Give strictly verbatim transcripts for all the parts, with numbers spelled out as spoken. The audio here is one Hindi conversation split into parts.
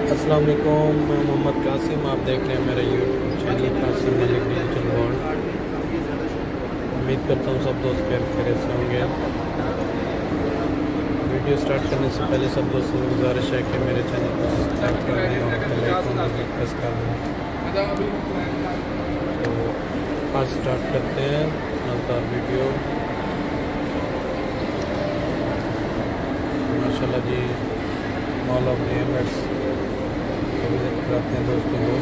अस्सलाम वालेकुम, मैं मोहम्मद कासिम। आप देख रहे हैं मेरा YouTube channel Qasim Malik digital world. उम्मीद करता हूँ सब दोस्त प्यार खैर से होंगे। वीडियो स्टार्ट करने से पहले सब दोस्तों से गुजारिश है कि मेरे चैनल को सब्सक्राइब कर दें और बेल आइकन को प्रेस कर दें। तो आज स्टार्ट करते हैं मज़ेदार वीडियो। माशाल्लाह जी, मॉल ऑफ एमरेट्स विजिट कराते हैं दोस्तों को।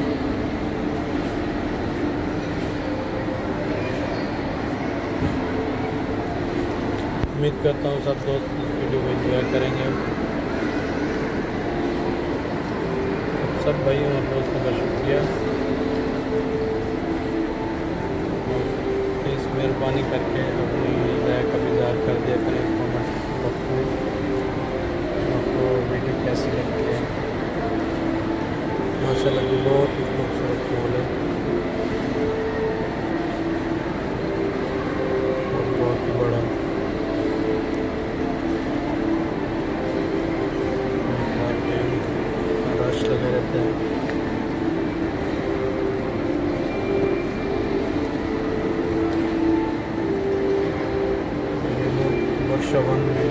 उम्मीद करता हूँ सब दोस्त इस वीडियो को एंजॉय करेंगे। सब भाइयों और दोस्तों का शुक्रिया। प्लीज़ मेहरबानी करके अपनी राय का इज़हार कर दिया करें कमेंट बॉक्स में। आपको वीडियो कैसी लगती है? माशाल्लाह जी, बहुत ही खूबसूरत फूल है और बहुत ही बड़ा। रश लगे रहते हैं। वर्षावन में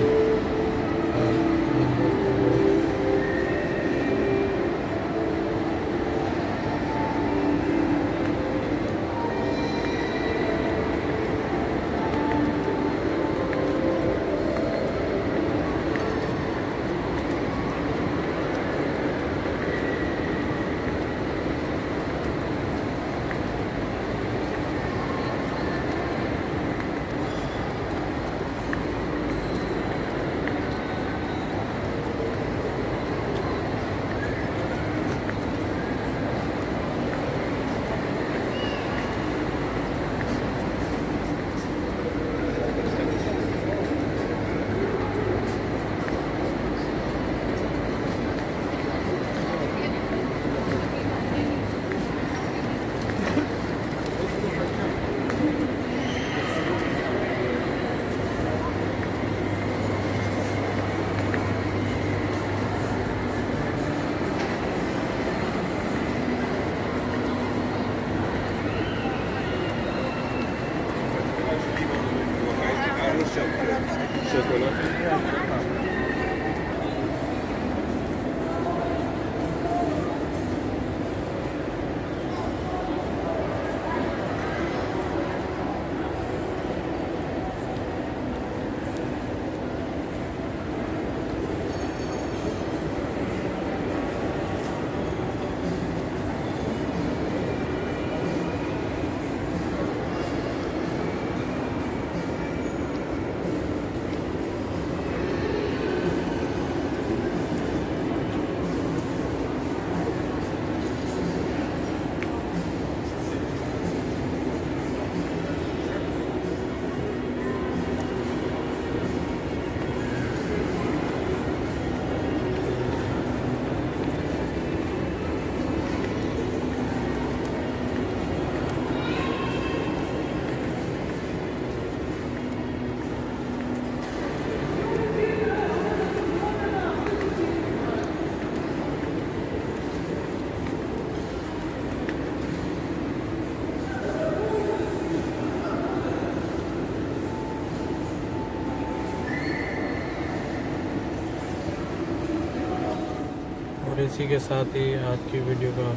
और इसी के साथ ही आज की वीडियो का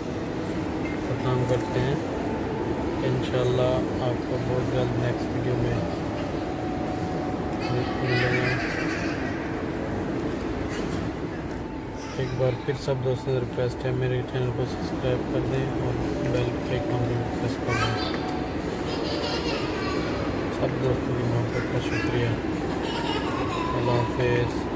ख़त्म करते हैं। इंशाल्लाह आपको बहुत जल्द नेक्स्ट वीडियो में मिलेंगे। एक बार फिर सब दोस्तों से रिक्वेस्ट है, मेरे चैनल को सब्सक्राइब कर दें और बेल के आइकन को प्रेस कर दें। सब दोस्तों की मोहब्बत का शुक्रिया। अल्लाह हाफ़िज़।